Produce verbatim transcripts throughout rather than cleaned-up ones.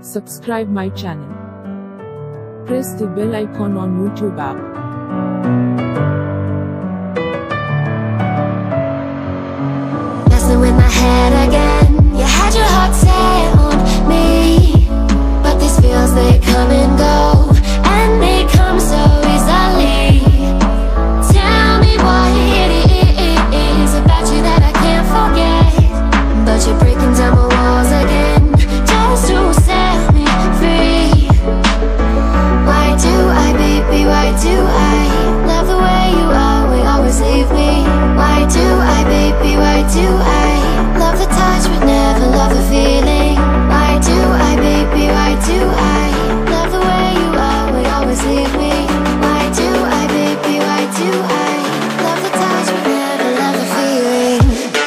Subscribe my channel. Press the bell icon on YouTube app. Messing with my head again. You had your heart set on me, but these feels, they come and go, and they come so easily. Tell me what it is about you that I can't forget, but you're breaking down my walls again, just to set me free. Why do I, baby, why do I love the way you always, always leave me? Why do I, baby, why do I love the touch but never love the feeling? Why do I, baby, why do I love the way you always, always leave me? Why do I, baby, why do I love the touch but never love the feeling?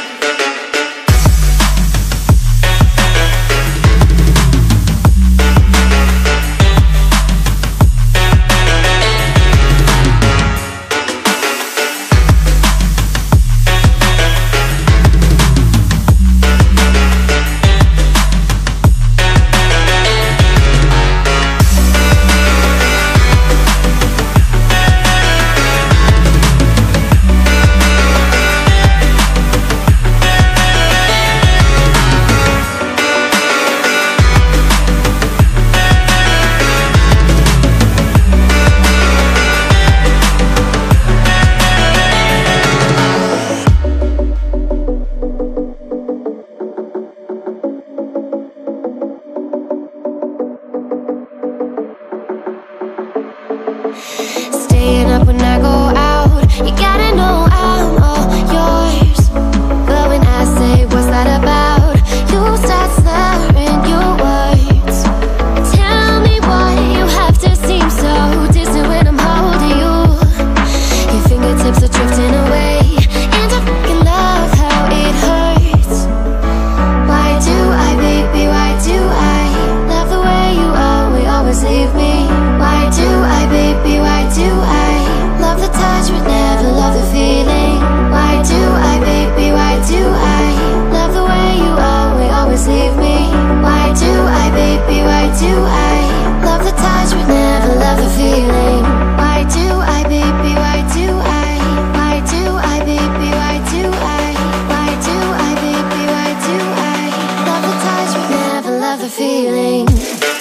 Staying up when I go out, you gotta know I'm all yours. But when I say what's that about, you start slurring your words. Tell me why you have to seem so distant when I'm holding you. Your fingertips are drifting away, and I fucking love how it hurts. Why do I, baby, why do I love the way you always, always leave me? Why do I, baby, why do I love the touch but never love the feeling? Why do I, baby, why do I love the way you always, always leave me? Why do I, baby, why do I love the touch but never love the feeling? Why do I, baby, why do I? Why do I, baby, why do I? Why do I, baby, why do I love the touch but never love the feeling?